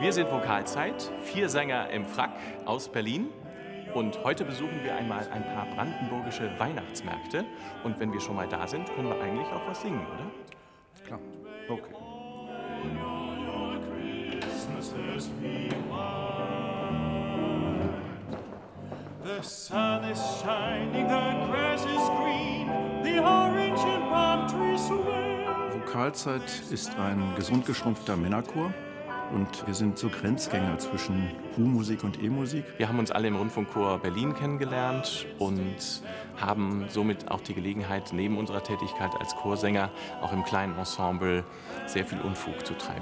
Wir sind Vokalzeit, 4 Sänger im Frack aus Berlin. Und heute besuchen wir einmal ein paar brandenburgische Weihnachtsmärkte. Und wenn wir schon mal da sind, können wir eigentlich auch was singen, oder? Klar. Okay. The sun is shining, the grass is green, the orange and palm trees sway. Vokalzeit ist ein gesund geschrumpfter Männerchor. Und wir sind so Grenzgänger zwischen U-Musik und E-Musik. Wir haben uns alle im Rundfunkchor Berlin kennengelernt und haben somit auch die Gelegenheit, neben unserer Tätigkeit als Chorsänger auch im kleinen Ensemble sehr viel Unfug zu treiben.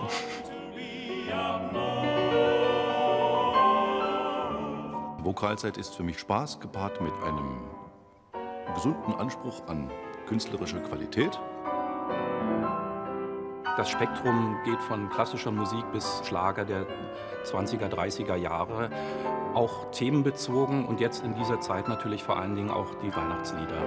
Vokalzeit ist für mich Spaß, gepaart mit einem gesunden Anspruch an künstlerische Qualität. Das Spektrum geht von klassischer Musik bis Schlager der 20er, 30er Jahre, auch themenbezogen und jetzt in dieser Zeit natürlich vor allen Dingen auch die Weihnachtslieder.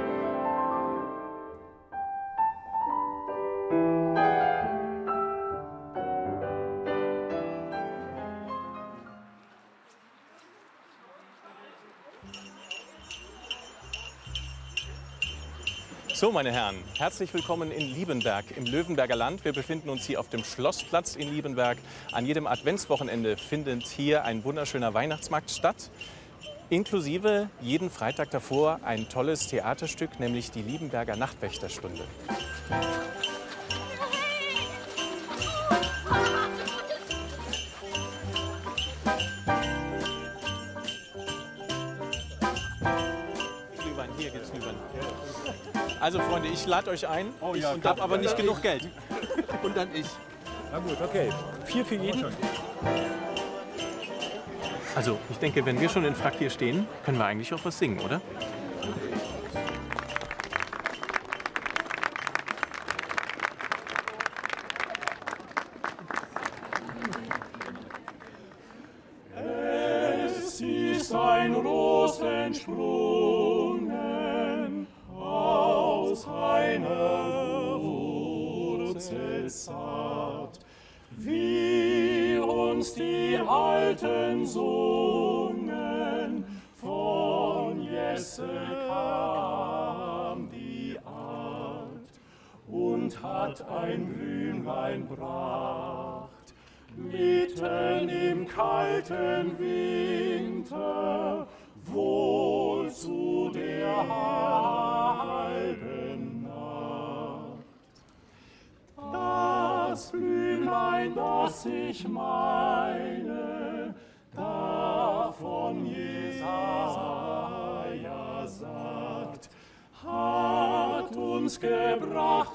So, meine Herren, herzlich willkommen in Liebenberg im Löwenberger Land. Wir befinden uns hier auf dem Schlossplatz in Liebenberg. An jedem Adventswochenende findet hier ein wunderschöner Weihnachtsmarkt statt. Inklusive jeden Freitag davor ein tolles Theaterstück, nämlich die Liebenberger Nachtwächterstunde. Glühwein, hier gibt's Glühwein. Also Freunde, ich lade euch ein, ich habe aber nicht genug Geld. Und dann ich. Na gut, okay. 4 für jeden. Also ich denke, wenn wir schon in Frack hier stehen, können wir eigentlich auch was singen, oder? Es ist ein Ros entsprungen aus einer Wurzel zart, wie uns die Alten sungen, von Jesse kam die Art und hat ein Blümlein bracht, mitten im kalten Winter, wohl zu der halben Nacht. Das Blümlein, das ich meine, davon Jesaja sagt, hat uns gebracht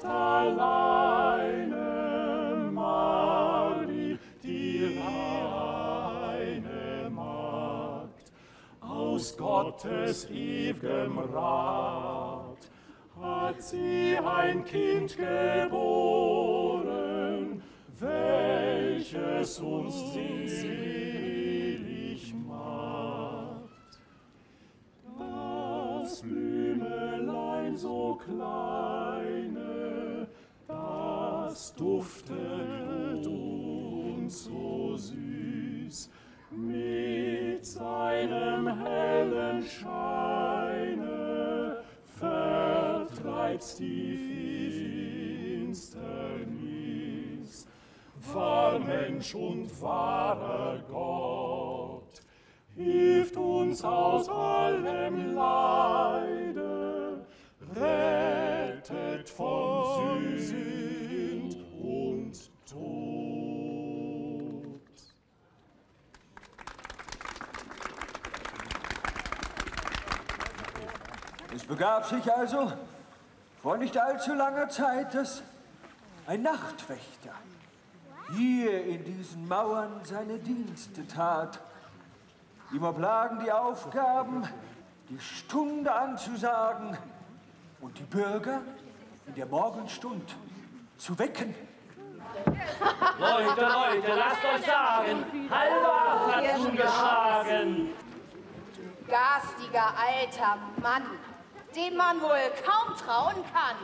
alleine Marie, die reine Magd, aus Gottes ew'gem Rat hat sie ein Kind geboren, welches uns selig macht. Das Blümelein so kleine, das duftet uns so süß, mit seinem hellen Scheine vertreibt's die Finsternis. Wahr Mensch und wahrer Gott, hilft uns aus allem Leide, rettet von Sünd und Tod. Es begab sich also vor nicht allzu langer Zeit, dass ein Nachtwächter hier in diesen Mauern seine Dienste tat. Ihm oblagen die Aufgaben, die Stunde anzusagen und die Bürger in der Morgenstund zu wecken. Leute, lasst euch sagen, halbe Acht hat zugeschlagen. Garstiger alter Mann, dem man wohl kaum trauen kann.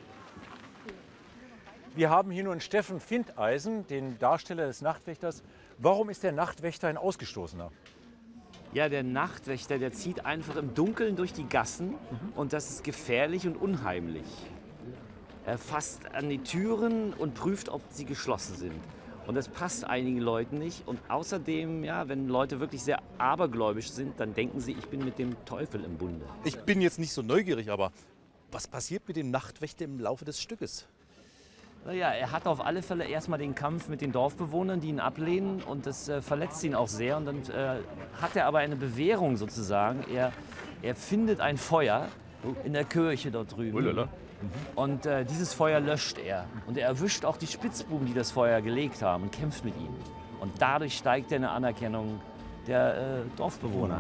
Wir haben hier nun Steffen Findeisen, den Darsteller des Nachtwächters. Warum ist der Nachtwächter ein Ausgestoßener? Ja, der Nachtwächter, der zieht einfach im Dunkeln durch die Gassen und das ist gefährlich und unheimlich. Er fasst an die Türen und prüft, ob sie geschlossen sind. Und das passt einigen Leuten nicht. Und außerdem, ja, wenn Leute wirklich sehr abergläubisch sind, dann denken sie, ich bin mit dem Teufel im Bunde. Ich bin jetzt nicht so neugierig, aber was passiert mit dem Nachtwächter im Laufe des Stückes? Naja, er hat auf alle Fälle erstmal den Kampf mit den Dorfbewohnern, die ihn ablehnen. Und das verletzt ihn auch sehr. Und dann hat er aber eine Bewährung sozusagen. Er findet ein Feuer in der Kirche dort drüben. Und dieses Feuer löscht er. Und er erwischt auch die Spitzbuben, die das Feuer gelegt haben und kämpft mit ihnen. Und dadurch steigt er in der Anerkennung der Dorfbewohner.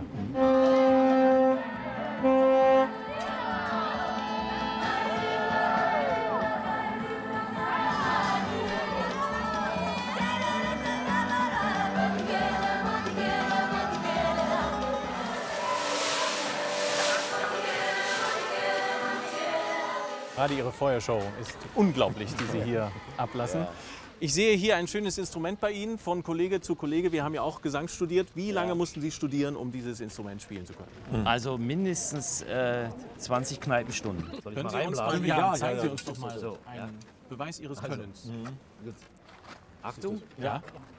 Gerade Ihre Feuershow ist unglaublich, die Sie hier ablassen. Ja. Ich sehe hier ein schönes Instrument bei Ihnen, von Kollege zu Kollege. Wir haben ja auch Gesang studiert. Wie lange mussten Sie studieren, um dieses Instrument spielen zu können? Also mindestens 20 Kneipenstunden. Können Sie uns mal, zeigen Sie uns doch mal so einen Beweis Ihres Könnens. Achtung. Ja.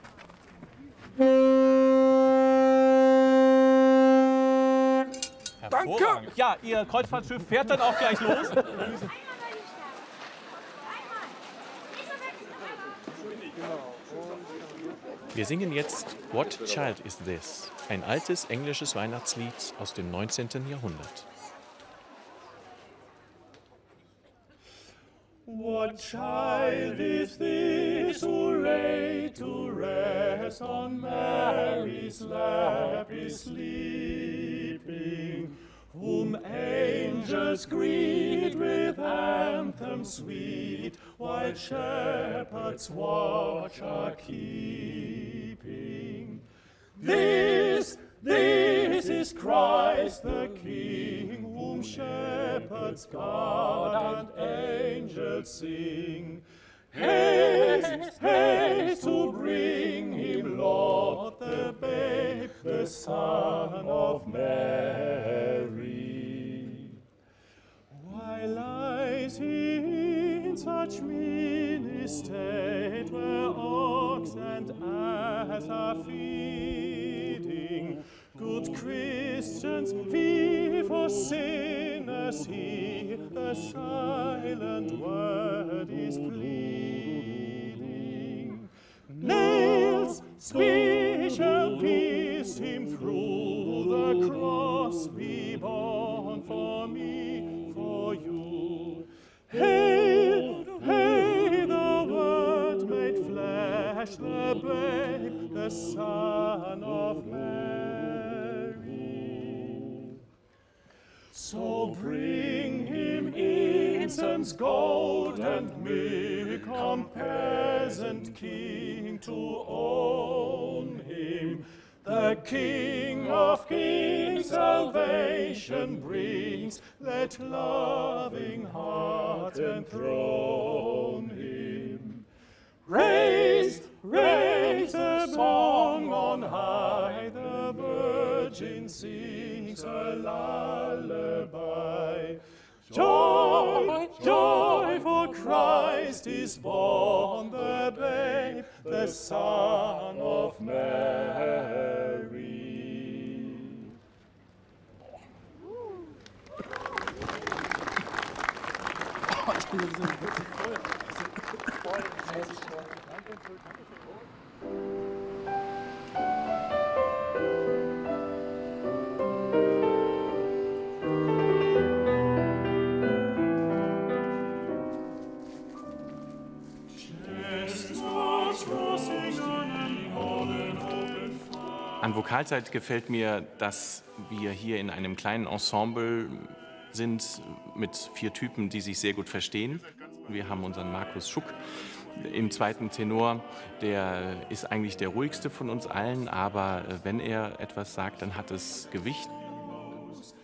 Danke! Ja, Ihr Kreuzfahrtschiff fährt dann auch gleich los. Wir singen jetzt What Child Is This? Ein altes englisches Weihnachtslied aus dem 19. Jahrhundert. What child is this who lay to rest on Mary's lap is sleeping, whom angels greet with anthems sweet, while shepherds watch are keeping? This is Christ the King, whom shepherds guard and angels sing. Haste, haste to bring him, Lord, the babe, the Son of Mary. Why lies he in such mean estate, where ox and ass are feeding? Good Christians, fee for sinners, he, the silent word is pleading. Nails, speech shall pierce him through, the cross be borne for me, for you. Hail, hail, the Word made flesh, the babe, the Son of Mary. So bring him incense, gold, and myrrh, come peasant king to own him. The King of Kings salvation brings, let loving heart enthrone him. Raise, raise a song on high, the Virgin sings a lullaby. Joy, joy, for Christ is born, the babe, the Son of Mary. An Vokalzeit gefällt mir, dass wir hier in einem kleinen Ensemble sind mit 4 Typen, die sich sehr gut verstehen. Wir haben unseren Markus Schuck im zweiten Tenor. Der ist eigentlich der ruhigste von uns allen, aber wenn er etwas sagt, dann hat es Gewicht.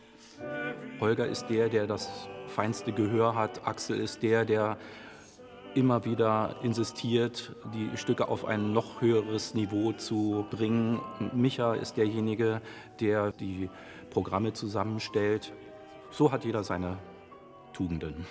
Holger ist der das feinste Gehör hat. Axel ist der immer wieder insistiert, die Stücke auf ein noch höheres Niveau zu bringen. Micha ist derjenige, der die Programme zusammenstellt. So hat jeder seine Tugenden.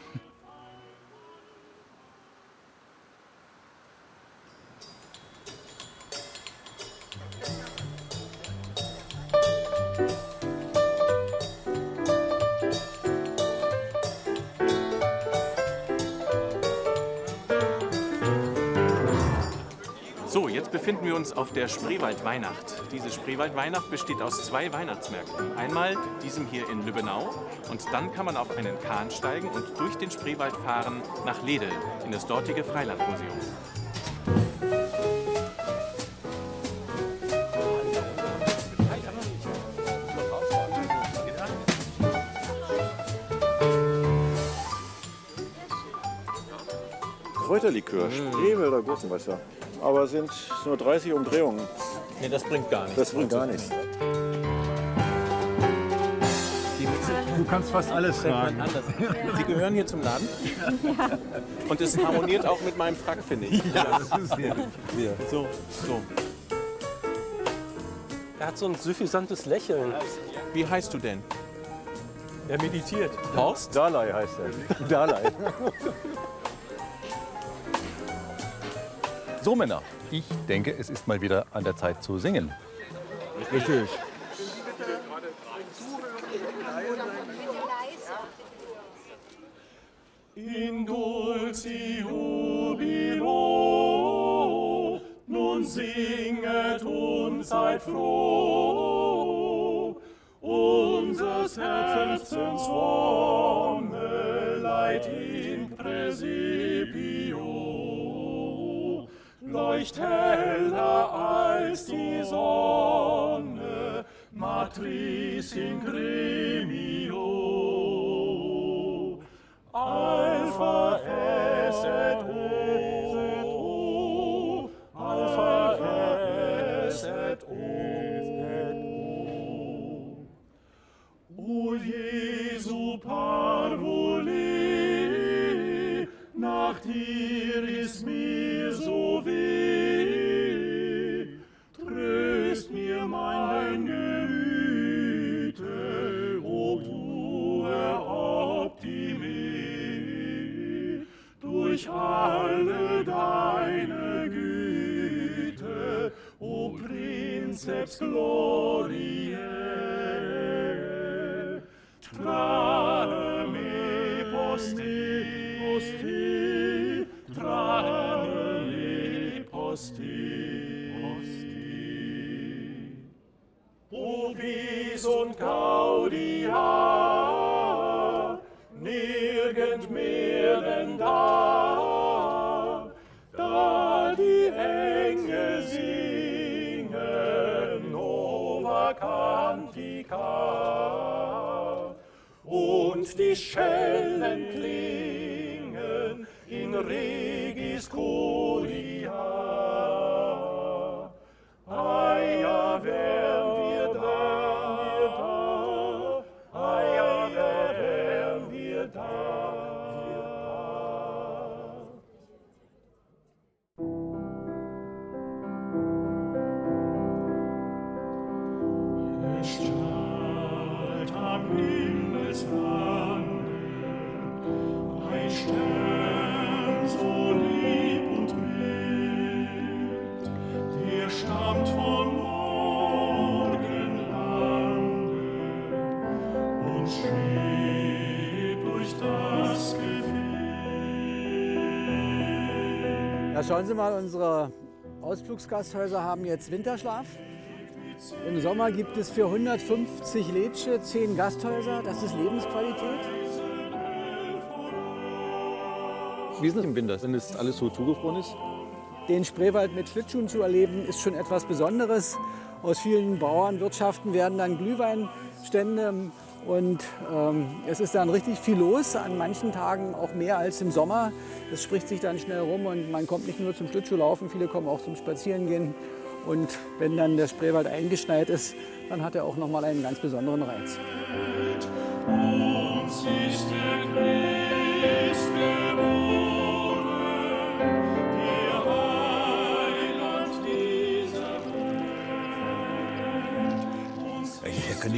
So, jetzt befinden wir uns auf der Spreewaldweihnacht. Diese Spreewaldweihnacht besteht aus 2 Weihnachtsmärkten. Einmal diesem hier in Lübbenau und dann kann man auf einen Kahn steigen und durch den Spreewald fahren nach Lede in das dortige Freilandmuseum. Kräuterlikör, Spreewälder Gurkenwasser. Aber es sind nur 30 Umdrehungen. Nee, das bringt gar nichts. Das bringt gar nichts. Du kannst fast alles tragen. Sie gehören hier zum Laden? Ja. Und es harmoniert auch mit meinem Frack, finde ich. Ja, das ist hier. So. Er hat so ein suffisantes Lächeln. Wie heißt du denn? Er meditiert. Horst? Dalai heißt er. Dalai. So, Männer, ich denke, es ist mal wieder an der Zeit zu singen. Richtig. In dulci jubilo, nun singet und seid froh. Unseres Herzens Wonne leiht in Präsipio, leucht heller als die Sonne, Matris in gremio. Alpha es et O, Alpha es et O. O Jesu parvuli, nach dir ist mir so weh. Tröst mir mein Gemüte, o du Optime, durch alle deine Güte, o Princeps Gloriae. Trahe me posti, trahe me posti. O bis und Gaudia, nirgend mehr denn da, da die Engel singen Nova Cantica und die Schellen klingen in Regis Curia. Eia, wären wir da, eia, wären wir da. Es strahlt am Himmelsrande ein Stern so lieb und mild, der stammt vom Morgenlande und schwebt durch das Gefilde. Ja, schauen Sie mal, unsere Ausflugsgasthäuser haben jetzt Winterschlaf. Im Sommer gibt es für 150 Lädsche 10 Gasthäuser. Das ist Lebensqualität. Wie ist es im Winter, wenn es alles so zugefroren ist? Den Spreewald mit Schlittschuhen zu erleben, ist schon etwas Besonderes. Aus vielen Bauernwirtschaften werden dann Glühweinstände und es ist dann richtig viel los. An manchen Tagen auch mehr als im Sommer. Es spricht sich dann schnell rum und man kommt nicht nur zum Schlittschuhlaufen, viele kommen auch zum Spazierengehen. Und wenn dann der Spreewald eingeschneit ist, dann hat er auch noch mal einen ganz besonderen Reiz. Uns ist der Christ geboren,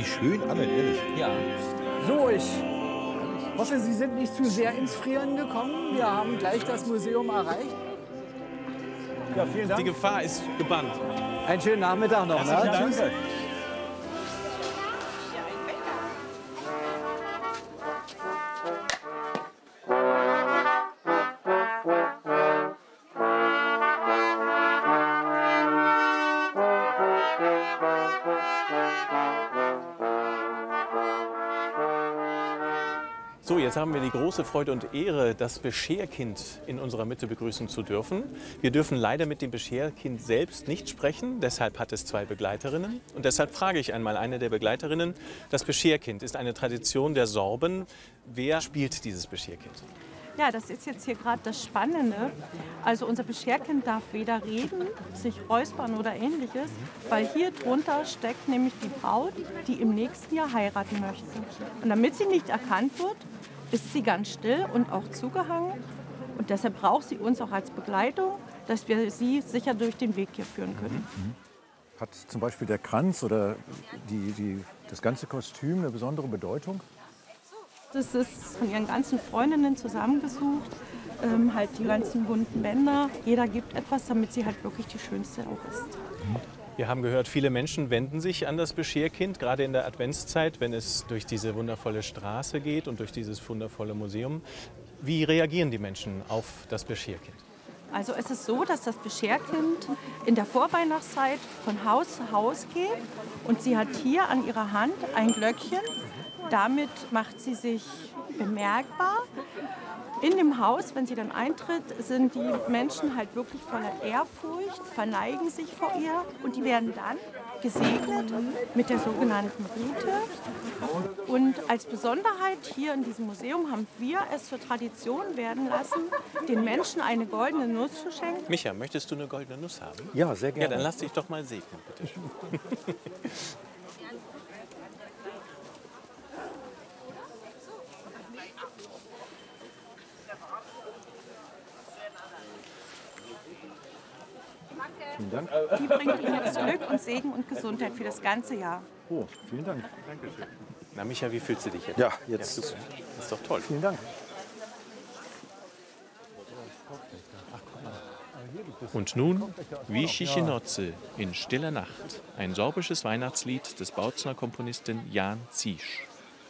sich schön an, ehrlich. Ja. So, ich hoffe, Sie sind nicht zu sehr ins Frieren gekommen. Wir haben gleich das Museum erreicht. Ja, vielen Dank. Die Gefahr ist gebannt. Einen schönen Nachmittag noch. Herzlichen Dank. Tschüss. So, jetzt haben wir die große Freude und Ehre, das Bescherkind in unserer Mitte begrüßen zu dürfen. Wir dürfen leider mit dem Bescherkind selbst nicht sprechen, deshalb hat es 2 Begleiterinnen. Und deshalb frage ich einmal eine der Begleiterinnen, das Bescherkind ist eine Tradition der Sorben. Wer spielt dieses Bescherkind? Ja, das ist jetzt hier gerade das Spannende. Also unser Bescherkind darf weder reden, sich räuspern oder ähnliches, weil hier drunter steckt nämlich die Braut, die im nächsten Jahr heiraten möchte. Und damit sie nicht erkannt wird, ist sie ganz still und auch zugehangen. Und deshalb braucht sie uns auch als Begleitung, dass wir sie sicher durch den Weg hier führen können. Hat zum Beispiel der Kranz oder das ganze Kostüm eine besondere Bedeutung? Das ist von ihren ganzen Freundinnen zusammengesucht, halt die ganzen bunten Bänder. Jeder gibt etwas, damit sie halt wirklich die schönste auch ist. Wir haben gehört, viele Menschen wenden sich an das Bescherkind, gerade in der Adventszeit, wenn es durch diese wundervolle Straße geht und durch dieses wundervolle Museum. Wie reagieren die Menschen auf das Bescherkind? Also es ist so, dass das Bescherkind in der Vorweihnachtszeit von Haus zu Haus geht und sie hat hier an ihrer Hand ein Glöckchen. Damit macht sie sich bemerkbar. In dem Haus, wenn sie dann eintritt, sind die Menschen halt wirklich voller Ehrfurcht, verneigen sich vor ihr und die werden dann gesegnet mit der sogenannten Rute. Und als Besonderheit hier in diesem Museum haben wir es zur Tradition werden lassen, den Menschen eine goldene Nuss zu schenken. Micha, möchtest du eine goldene Nuss haben? Ja, sehr gerne. Ja, dann lass dich doch mal segnen, bitte. Vielen Dank. Die bringt Ihnen jetzt Glück und Segen und Gesundheit für das ganze Jahr. Oh, vielen Dank. Dankeschön. Na, Micha, wie fühlst du dich jetzt? Ja, jetzt. Ja, super. Das ist doch toll. Vielen Dank. Und nun Wichliche Notze in stiller Nacht. Ein sorbisches Weihnachtslied des Bautzner Komponisten Jan Ziesch.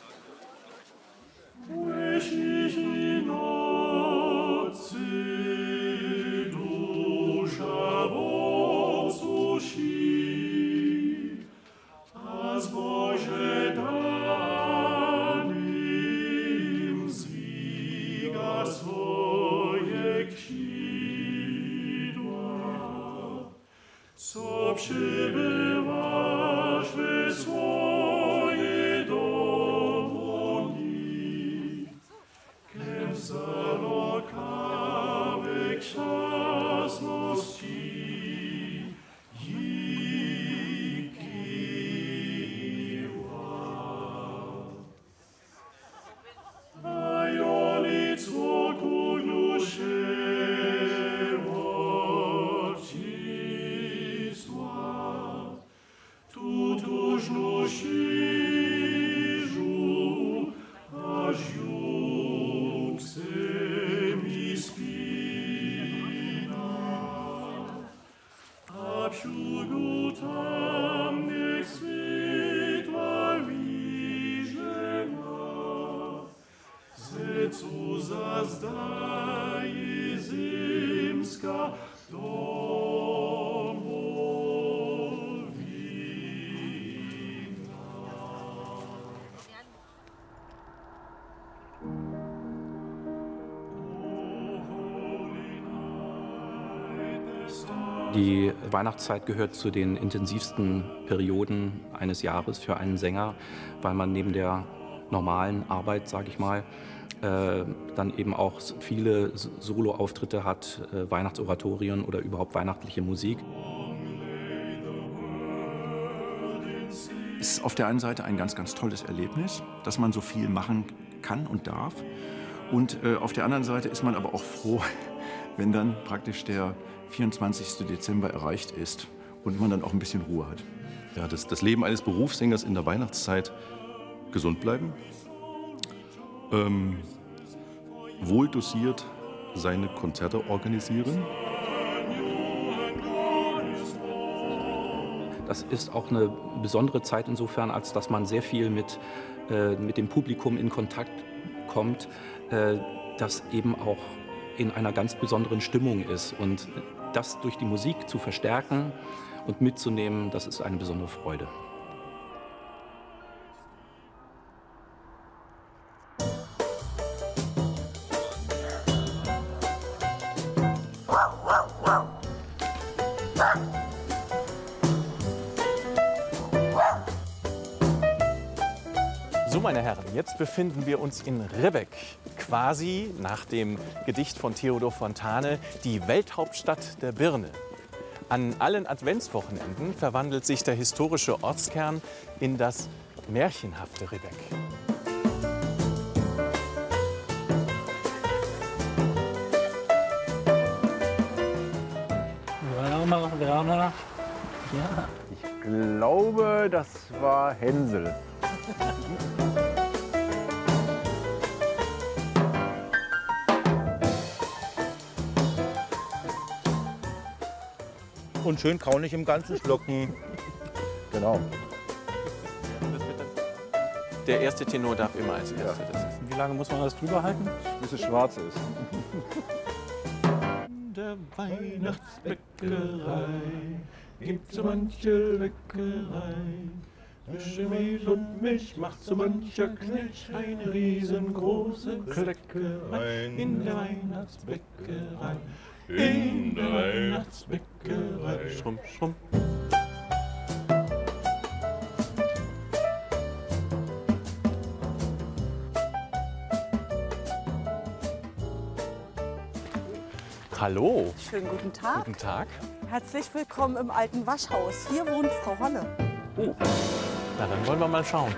Die Weihnachtszeit gehört zu den intensivsten Perioden eines Jahres für einen Sänger, weil man neben der normalen Arbeit, sage ich mal, dann eben auch viele Soloauftritte hat, Weihnachtsoratorien oder überhaupt weihnachtliche Musik. Es ist auf der einen Seite ein ganz, ganz tolles Erlebnis, dass man so viel machen kann und darf. Und auf der anderen Seite ist man aber auch froh, wenn dann praktisch der 24. Dezember erreicht ist und man dann auch ein bisschen Ruhe hat. ja, das Leben eines Berufssängers in der Weihnachtszeit gesund bleiben, wohl dosiert seine Konzerte organisieren. Das ist auch eine besondere Zeit insofern, als dass man sehr viel mit dem Publikum in Kontakt kommt, das eben auch in einer ganz besonderen Stimmung ist. Und das durch die Musik zu verstärken und mitzunehmen, das ist eine besondere Freude. So, meine Herren, jetzt befinden wir uns in Ribbeck, quasi nach dem Gedicht von Theodor Fontane, die Welthauptstadt der Birne. An allen Adventswochenenden verwandelt sich der historische Ortskern in das märchenhafte Ribbeck. Werner. Ja. Ich glaube, das war Hänsel. Und schön kaunig im Ganzen schlucken. Genau. Der erste Tenor darf immer als Erster. Ja. Wie lange muss man das drüber halten? Bis es schwarz ist. In der Weihnachtsbäckerei gibt's so manche Leckerei. Zwischen Mehl und Milch macht so mancher Knilch eine riesengroße Kleckerei. In der Weihnachtsbäckerei, in der Weihnachtsbäckerei. Schrumm, schrumm. Hallo. Schönen guten Tag. Guten Tag. Herzlich willkommen im alten Waschhaus. Hier wohnt Frau Holle. Oh, na dann wollen wir mal schauen.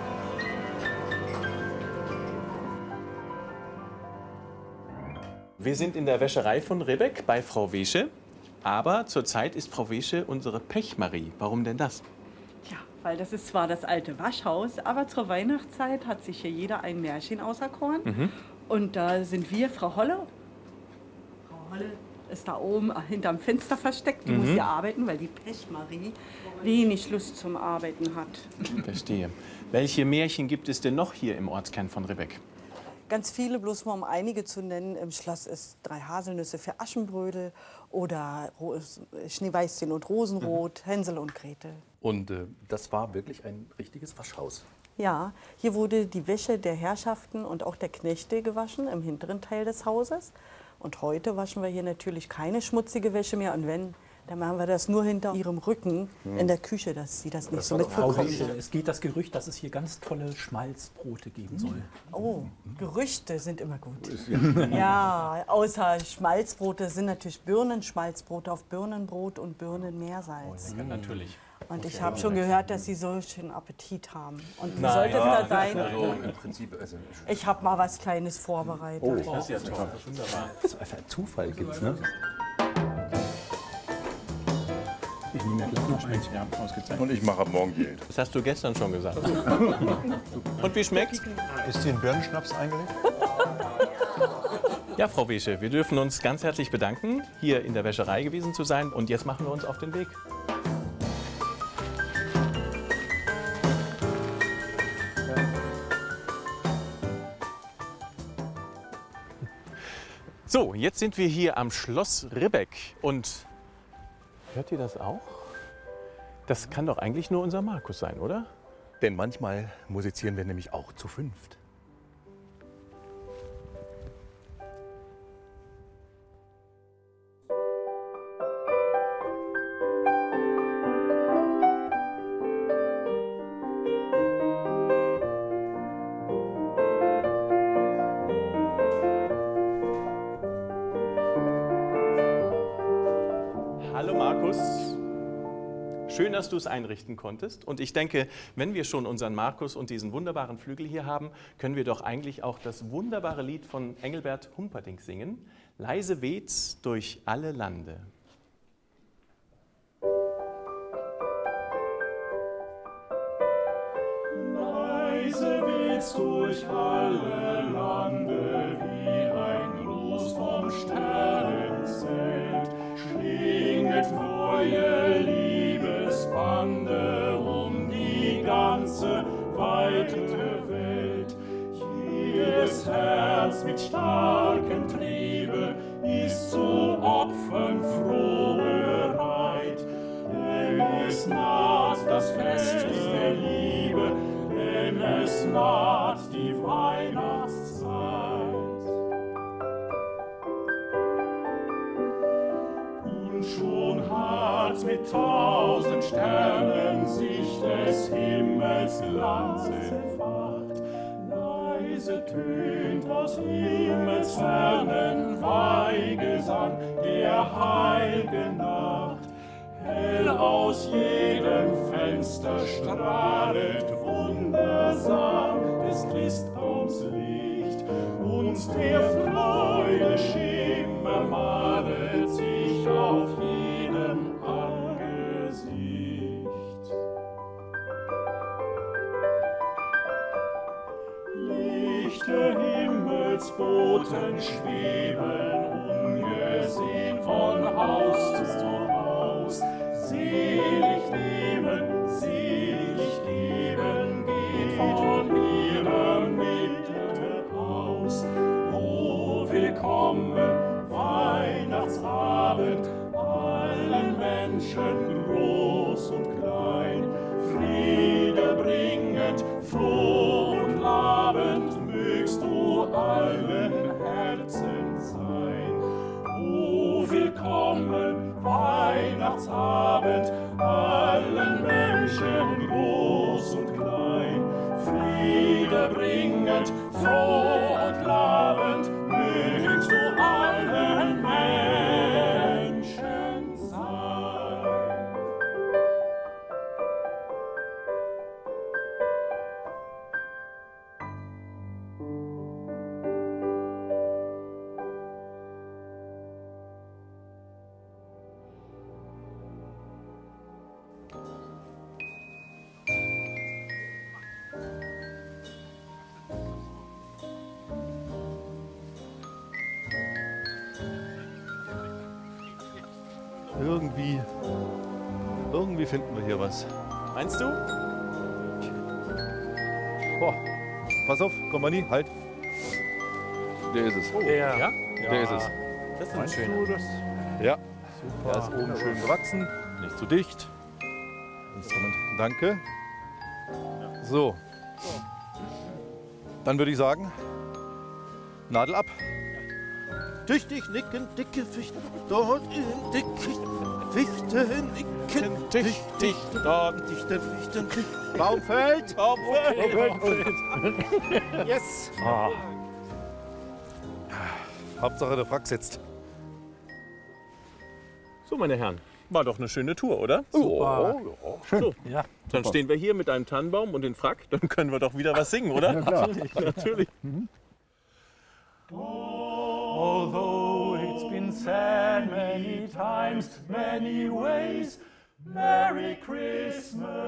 Wir sind in der Wäscherei von Ribbeck bei Frau Wesche. Aber zurzeit ist Frau Wesche unsere Pechmarie. Warum denn das? Ja, weil das ist zwar das alte Waschhaus, aber zur Weihnachtszeit hat sich hier jeder ein Märchen auserkoren. Mhm. Und da sind wir, Frau Holle. Frau Holle ist da oben hinterm Fenster versteckt. Die muss hier arbeiten, weil die Pechmarie wenig Lust zum Arbeiten hat. Verstehe. Welche Märchen gibt es denn noch hier im Ortskern von Ribbeck? Ganz viele, bloß mal um einige zu nennen. Im Schloss ist 3 Haselnüsse für Aschenbrödel oder Schneeweißchen und Rosenrot, Hänsel und Gretel. Und das war wirklich ein richtiges Waschhaus. Ja, hier wurde die Wäsche der Herrschaften und auch der Knechte gewaschen im hinteren Teil des Hauses. Und heute waschen wir hier natürlich keine schmutzige Wäsche mehr. Und wenn, dann machen wir das nur hinter ihrem Rücken in der Küche, dass sie das nicht so mitbekommen. Es geht das Gerücht, dass es hier ganz tolle Schmalzbrote geben soll. Oh, Gerüchte sind immer gut. Ja, außer Schmalzbrote sind natürlich Birnenschmalzbrote auf Birnenbrot und Birnenmeersalz. Oh, natürlich. Und ich habe schon gehört, dass Sie so schön Appetit haben. Und wie Nein. sollte es da sein? Also im Prinzip, also Ich habe mal was Kleines vorbereitet. Oh, das ist ja toll. Wunderbar. So einfach Zufall gibt's, ne? Ich nehme ja gleich noch eins. Ja, ausgezeichnet. Und ich mache ab morgen Geld. Das hast du gestern schon gesagt. Und wie schmeckt's? Ist hier ein Birnenschnaps eingelegt? Ja, Frau Wesche, wir dürfen uns ganz herzlich bedanken, hier in der Wäscherei gewesen zu sein. Und jetzt machen wir uns auf den Weg. So, jetzt sind wir hier am Schloss Ribbeck. Und hört ihr das auch? Das kann doch eigentlich nur unser Markus sein, oder? Denn manchmal musizieren wir nämlich auch zu 5. Hallo Markus. Schön, dass du es einrichten konntest. Und ich denke, wenn wir schon unseren Markus und diesen wunderbaren Flügel hier haben, können wir doch eigentlich auch das wunderbare Lied von Engelbert Humperdinck singen. Leise weht's durch alle Lande. jetzt durch alle Lande wie ein Gruß vom Sternenzelt. Schwinget neue Liebesbande um die ganze weite Welt. Jedes Herz mit starkem Triebe ist zu Opfern froh bereit. Denn es naht das Fest der Liebe, denn es naht die Weihnachtszeit. Und schon hat mit 1000 Sternen sich des Himmels Glanz entfacht. Leise tönt aus Himmelsfernen Weihgesang der heiligen Nacht. Hell aus jedem Fenster strahlet wundersam des Christbaums Licht, und der Freude Schimmer malet sich auf jedem Angesicht. Lichte Himmelsboten schweben ungesehen von Haus zu Haus. Selig geben, geht von ihrer Mitte aus. O willkommen, Weihnachtsabend, allen Menschen, groß und klein. Friede bringend, froh und labend, mögst du allen Herzen sein. O willkommen, Weihnachtsabend, allen Menschen, groß und klein. Friede bringend, froh und labend, mögst du allen Menschen sein. Irgendwie finden wir hier was. Meinst du? Boah. Pass auf, komm mal nie, halt. Der ist es. Oh, der? Ja? Der ist es. Das ist ein schöner. Ja. Super. Der ist oben schön gewachsen, nicht zu dicht. Danke. So. Dann würde ich sagen, Nadel ab. Tüchtig nicken, dicke Fichten, dort in Dickicht. Fichten nicken, tüchtig, dort dichte Fichten. Baumfeld. Yes. Ah. Hauptsache der Frack sitzt. So, meine Herren, war doch eine schöne Tour, oder? Super. Schön. So, ja, dann stehen wir hier mit einem Tannenbaum und dem Frack, dann können wir doch wieder was singen, oder? Ja, klar. Natürlich. Although it's been said many times, many ways, Merry Christmas.